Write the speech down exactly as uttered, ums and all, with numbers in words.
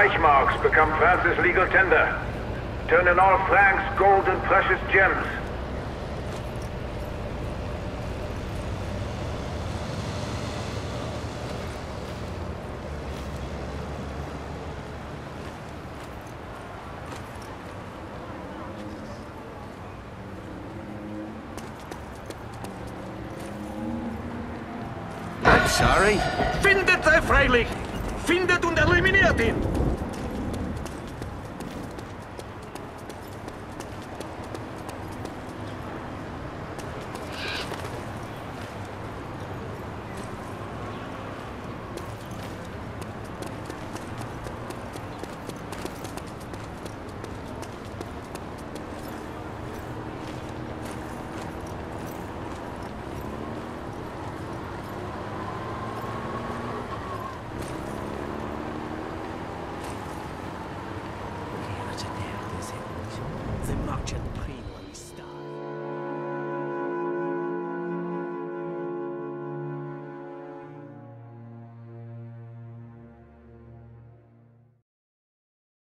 Reichmarks become France's legal tender. Turn in all francs, gold, and precious gems. I'm sorry. Findet sei freilich! Findet und eliminiert ihn!